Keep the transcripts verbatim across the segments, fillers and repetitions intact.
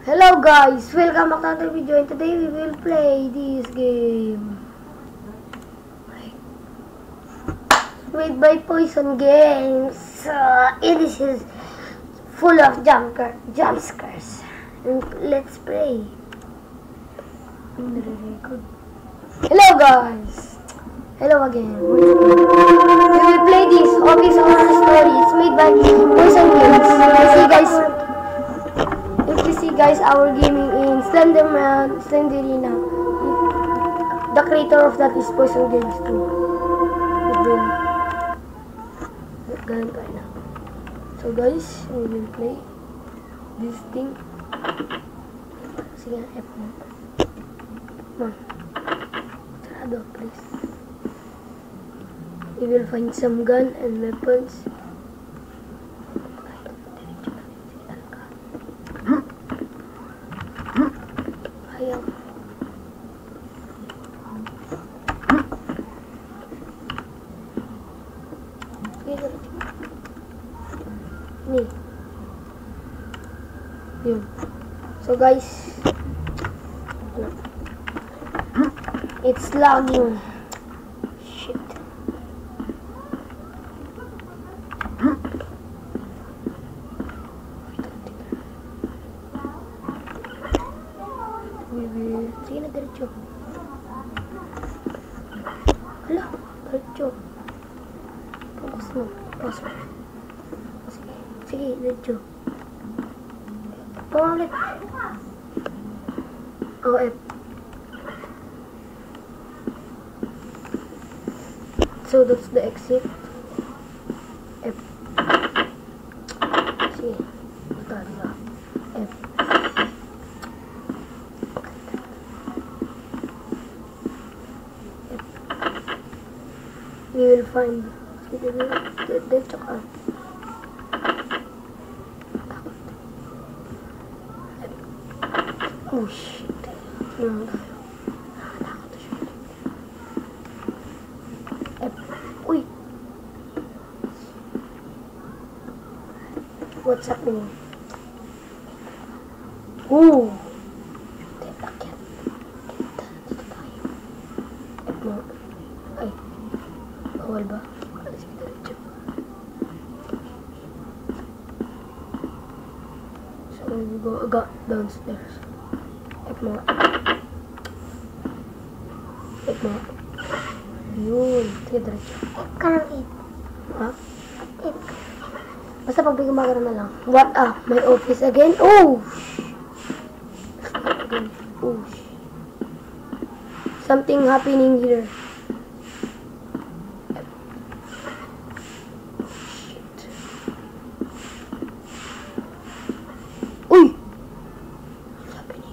Hello guys, welcome back to another video, and today we will play this game made by Poison Games. Uh, it is full of jump, jump scares. And let's play. Hello guys, hello again. We will play this Office Horror Story. It's made by Poison Games. You see guys, if you see guys, our gaming in Slenderman, Slenderina. The creator of that is Poison Games too. Then, ganun tayo na. So guys, we will play this thing. Sige, F mo. Come on. Sarado, please. We will find some gun and weapons. Ayaw. Ni. Yun. So guys, it's lagging. Shit. Sige na, diretso. Hala, diretso. Focus mo. Focus mo. Sige, sige, diretso. Pangalit. O, F. So, that's the exit. F. Sige. Ito, diba? F. We will find the tsaka oh shit no uy what's happening oh akyat dito tayo F mo ay bawal ba? Alis kita diretso. So we go aga downstairs. F mo. F mo. Yun. Sige diretso. F ka ng eight. Ha? F. Basta pag may gumagano na lang. What? Ah, my office again? Oh! Again. Oh. Something happening here. Uy! What's happening?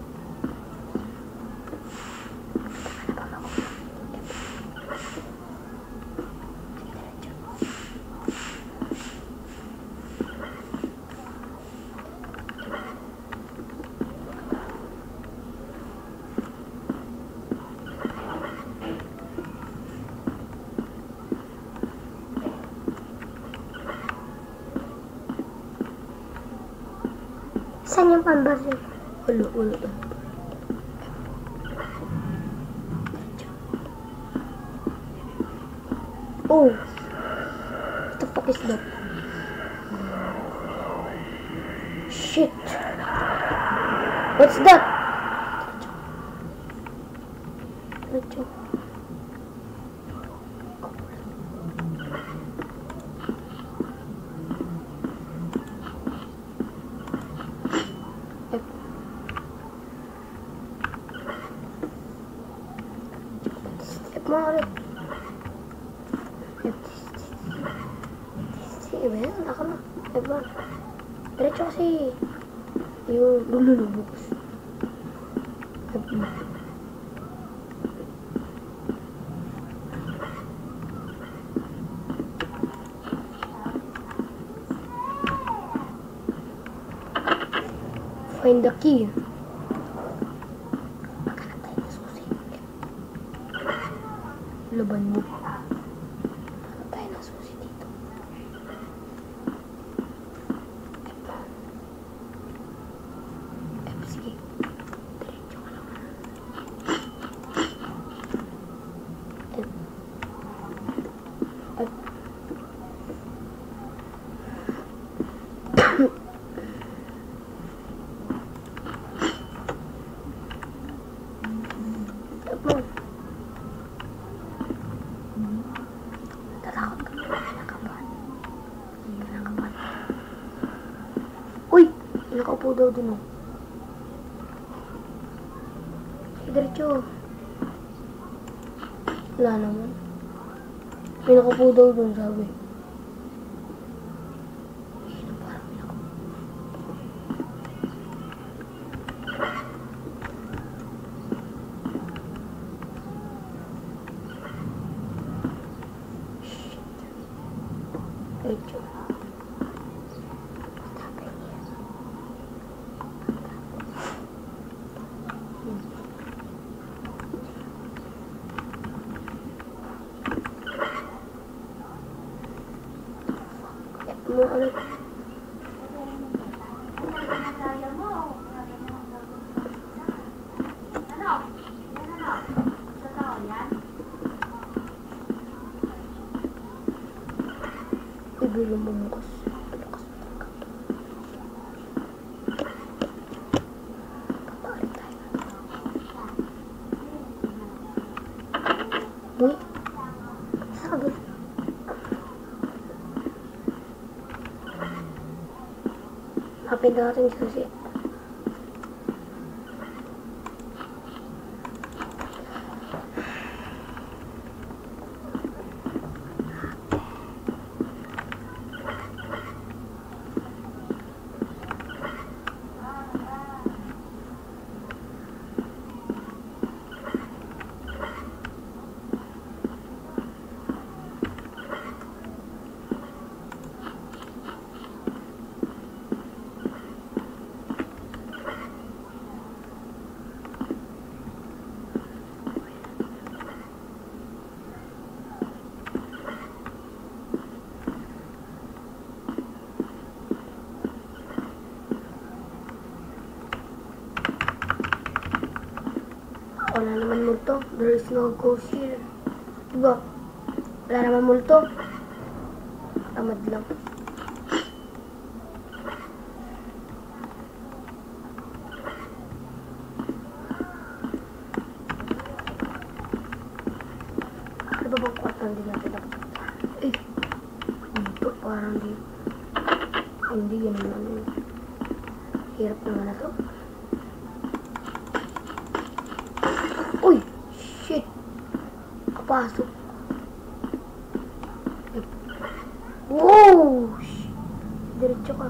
Saan yung panbaril? Wala, wala. Oh! What the fuck is that? Shit! What's that? Diretso. Mga ulit. Sige ba yan? Ako na. Diba? Diretso kasi. Yung lululubos. Find the key. Laban mo. Hanap tayo ng susi dito. F. daw dun, oh. Diretso. Wala naman. May nakapo daw dun, sabi. Ayun, parang may nakapo. Shit. Diretso. Mo ulit. Ibig mo mukos. Malakas talaga. Papaalit tayo. Uy. Sabi. Hapin natin yung susi. Wala naman multo. There is no ghost here. Diba? Wala naman multo. Tamad lang. Ano ba bang kwarto hindi natin nakita? Eh! Dito parang di. Hindi yan naman. Hirap naman na to. Uy! Shit! Kapasok. Wow! Diretso ka.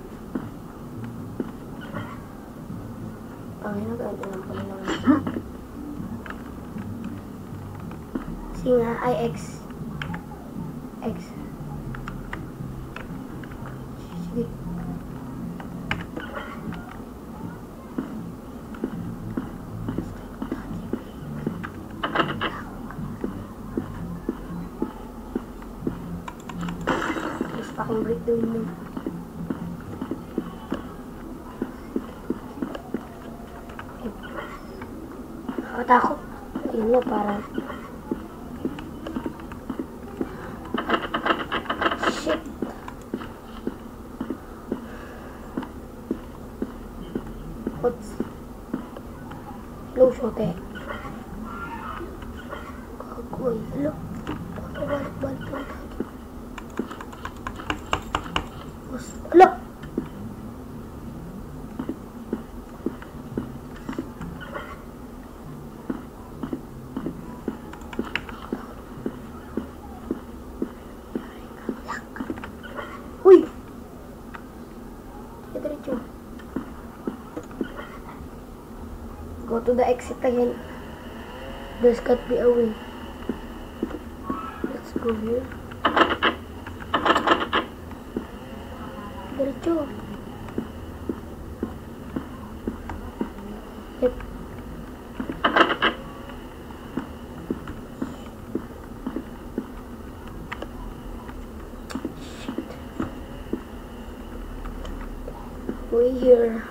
Pangina, ganito lang pala naman. Singa, I X. X. Sige. Akong break the window. Nakatakot. Ayun na, parang shit. What's hello, shote. Kagoy. Hello. Balik-balik lang tayo. Look! Uy! Diretso. Go to the exit again. There's got to be a way. Let's go here. Diretso. Yep. Shit. Way here.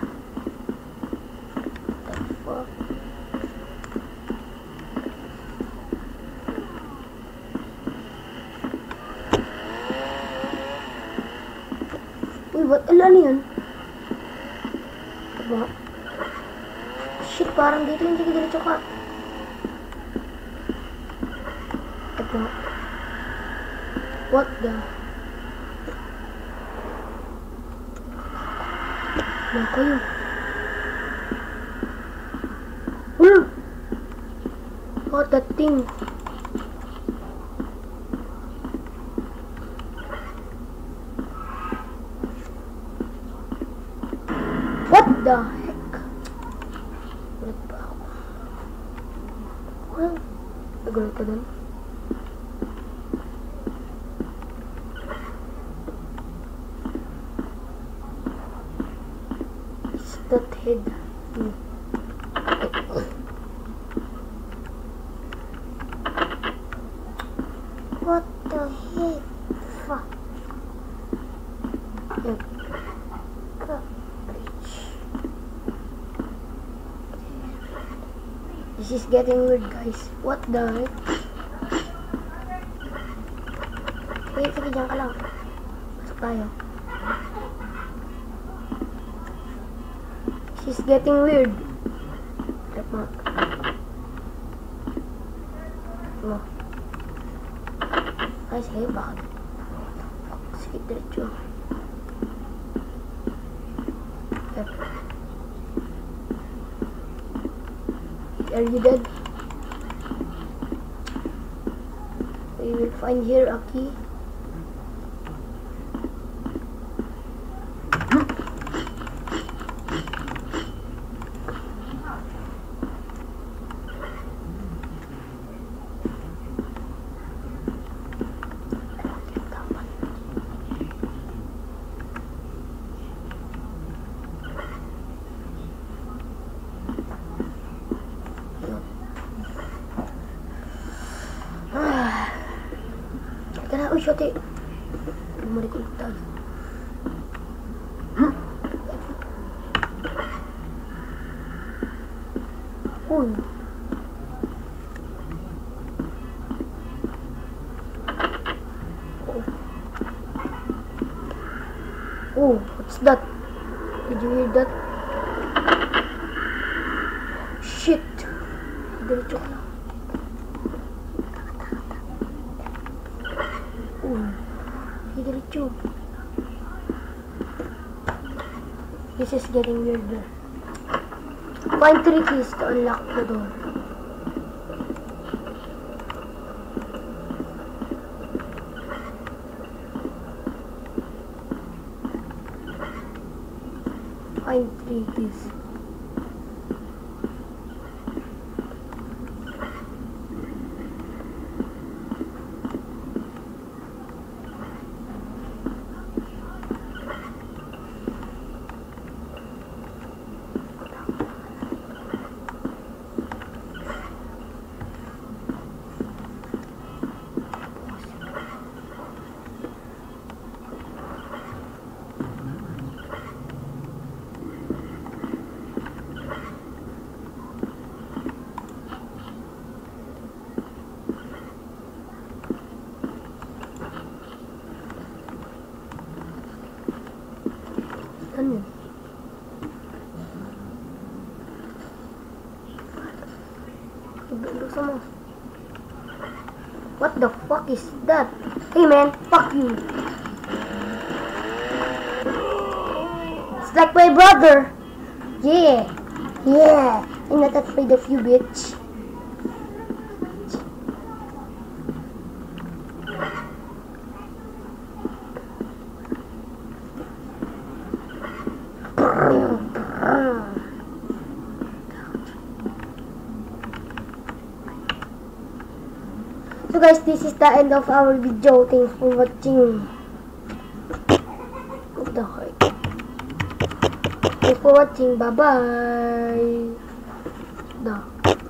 What the fuck? Uy, ba't ilan yun? Diba? Shit, parang dito yung sige diretso ka. Ito. What the? Wala kayo. Hmm. What that thing? What the heck? Ulit pa ako. Well, nagulat ka dun. It's that head. Hmm. What the heck? Fuck. Yep. This is getting weird, guys. What the heck? Wait, sige, dyan ka lang. Pasok tayo. This is getting weird. Trap mo. Mo. Ay, sige, bakit? Sige, diretso. Yep. Are you dead? We will find here a key. Uy, shot eh. Bumalik ulit tayo. Hmm? Uy. Oh. Oh, what's that? Did you hear that? Shit. Diretso ka lang. This is getting weirder. Find three keys to unlock the door. Find three keys. Ano yun? Ibuksan mo. What the fuck is that? Hey man, fuck you. It's like my brother. Yeah. Yeah. I'm not afraid of you, bitch. So guys, this is the end of our video. Thanks for watching. What the heck? Thanks for watching. Bye bye. The